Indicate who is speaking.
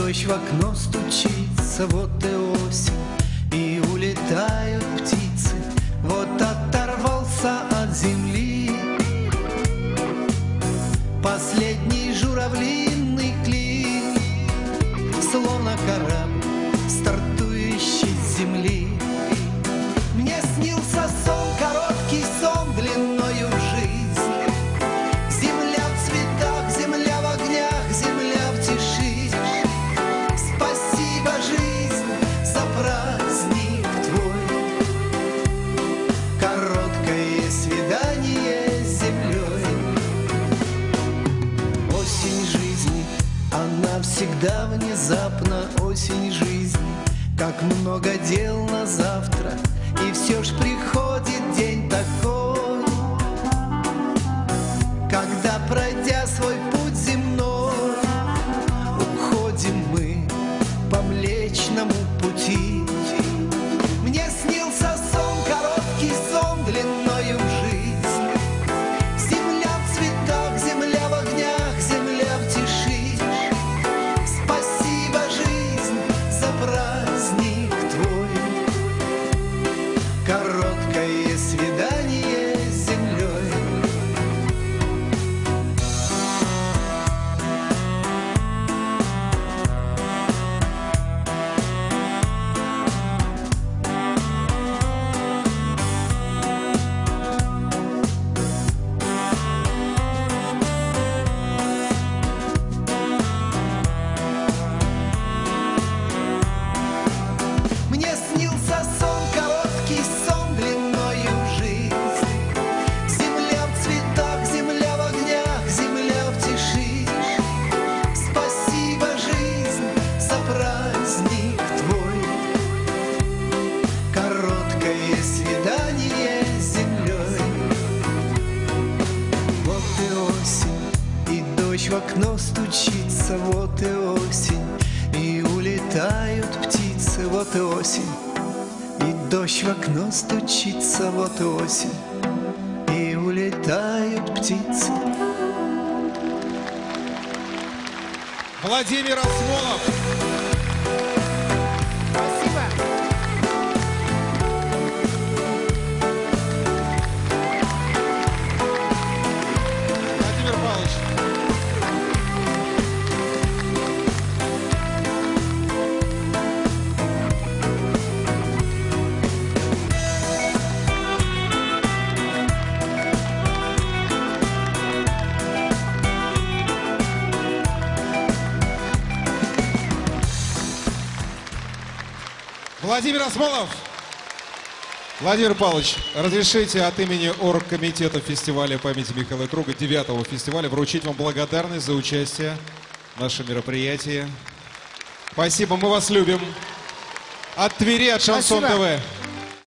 Speaker 1: дождь в окно стучится, вот и осень, и улетают птицы. Вот оторвался от земли последний журавлиный клин, словно корабль, стартующий с земли. Мне снился сон, короткий сон длиною в жизнь. Земля в цветах, земля в огнях, земля в тиши. Спасибо, жизнь, за праздник твой. Короткое свидание с землей. Осень жизни, она всегда внезапна. Осень жизни, как много дел на завтра. И все ж приходит день такой, когда, пройдя свой путь земной, уходим мы по Млечному пути. Мне снился сон, короткий сон длиною в жизнь. Земля в цветах, земля в огнях, земля в тиши. Спасибо, жизнь, за праздник твой. Короткое свидание с землей. Мне снился сон, короткий сон длиною в жизнь. Земля в цветах, земля в огнях, земля в тиши. Спасибо, жизнь, за праздник твой. Короткое свидание с землей. Вот и осень, и дождь в окно стучится. Вот и осень, и улетают птицы. Вот и осень, и дождь в окно стучится. Вот и осень, и улетают птицы.
Speaker 2: Владимир Асмолов.
Speaker 3: Спасибо.
Speaker 2: Владимир Павлович. Владимир Асмолов. Владимир Павлович, разрешите от имени оргкомитета фестиваля памяти Михаила Круга, 9-го фестиваля, вручить вам благодарность за участие в нашем мероприятии. Спасибо, мы вас любим. От Твери, от Шансон
Speaker 3: Спасибо.
Speaker 2: ТВ.